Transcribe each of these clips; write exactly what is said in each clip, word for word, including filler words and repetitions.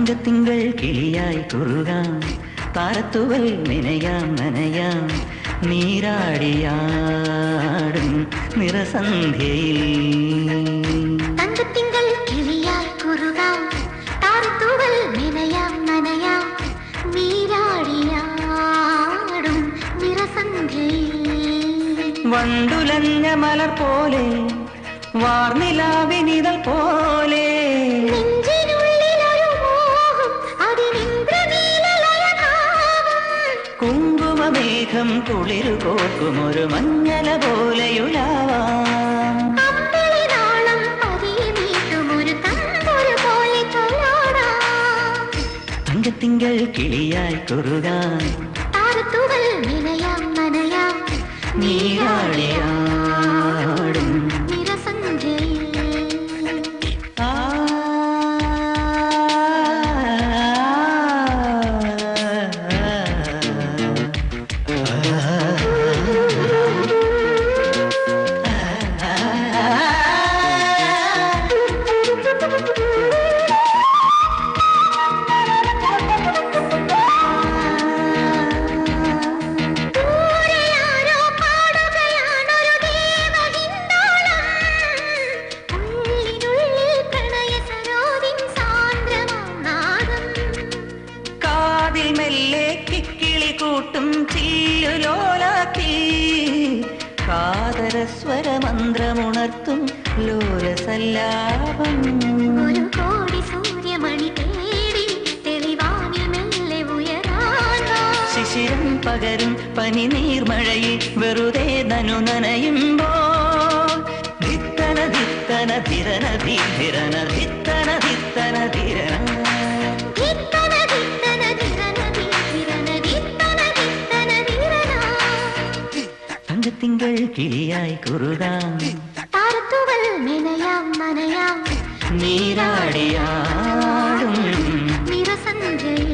തങ്കത്തിങ്കൾ കിളിയായി കുറുകാം, താരത്തുവൽ നനയാം നനയാം, നീരാടിയാടും നിറസന്ധ്യയിൽ. തങ്കത്തിങ്കൾ കിളിയായി കുറുകാം, താരത്തുവൽ നനയാം നനയാം, നീരാടിയാടും നിറസന്ധ്യയിൽ. വണ്ടുലഞ്ഞ മലർ പോലെ വാർനിലാവിനിതൾ പോലെ കുങ്കുമമേഘം കുളിരു കോർക്കുമൊരു മഞ്ഞല പോലെയുലാവാം. തങ്കത്തിങ്കൾ കിളിയായി കുറുകാം, താരത്തുവൽ നനയാം നനയാം, നീരാടിയാടും നിറസന്ധ്യയിൽ. മെല്ലെ കിക്കിളി കൂട്ടും ചില്ലുലോലാക്കി കാതരസ്വരമന്ത്രമുണർത്തും ലോലസല്ലാപം. ഒരു കോടി സൂര്യമണി തേടി തെളിവാനിൽ മെല്ലെ ഉയരാൻ ശിശിരം പകരും പനി നീർമഴയിൽ വെറുതെ നനു നനയുമ്പോൾ ധിത്തന ധിത്തന ധിരന ധിരന ധിത്തന ധിത്തന ധിരന. തങ്കത്തിങ്കൾ കിളിയായി കുറുകാം, താരത്തുവൽ നനയാം നനയാം, നീരാടിയാടും നിറസന്ധ്യയിൽ.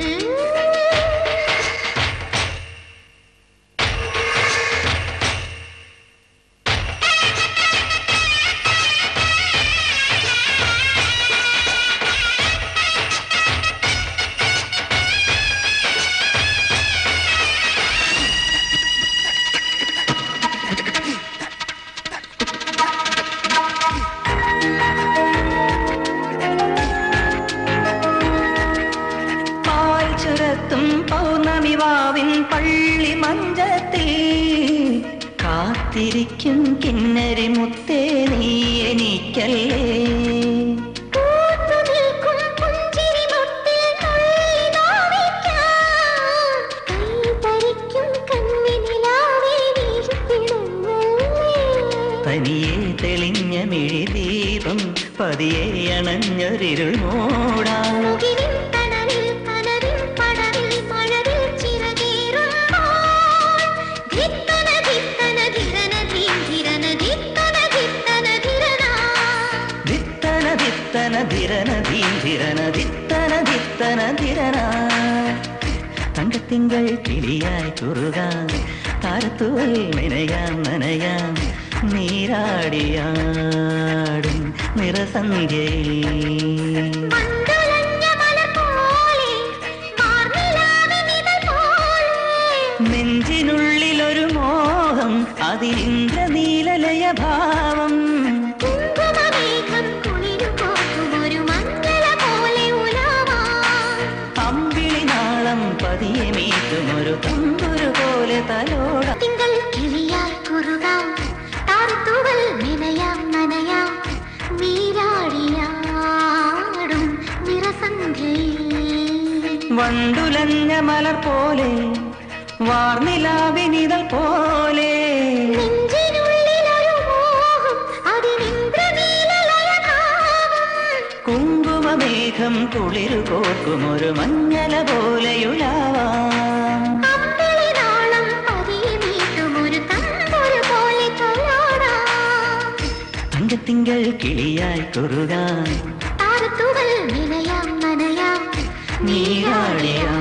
പൗർണമിവാവിൻ പള്ളി മഞ്ചത്തിൽ കാത്തിരിക്കും കിന്നരി മുത്തേ നീ എനിക്കല്ലേ. തനിയെ തെളിഞ്ഞ മിഴിദീപം പതിയെ അണഞ്ഞൊരിരുൾ മൂടാം. തങ്കത്തിങ്കൾ കിളിയായി കുറുകാം, താരത്തുവൽ നനയാം നനയാം, നീരാടിയാടും നിറസന്ധ്യയിൽ. നെഞ്ചിനുള്ളിലൊരു മോഹം അതിലിന്ദ്രനീലലയ ഭാവം. പതിയെ മീട്ടുമൊരു തമ്പുരു പോലെ തലോട. തിങ്കൾ കിളിയായി കുറുകാം, താരത്തുവൽ നനയാം നനയാം, നീരാടിയാടും നിറസന്ധ്യയിൽ. വണ്ടുലഞ്ഞ മലർ പോലെ വാർനിലാവിനിതൾ പോലെ കുങ്കുമമേഘം കുളിരു കോർക്കുമൊരു മഞ്ഞല പോലെയുലാവാം. തങ്കത്തിങ്കൾ കിളിയായി കുറുകാം, താരത്തുവൽ നനയാം നനയാം, നീരാടിയാ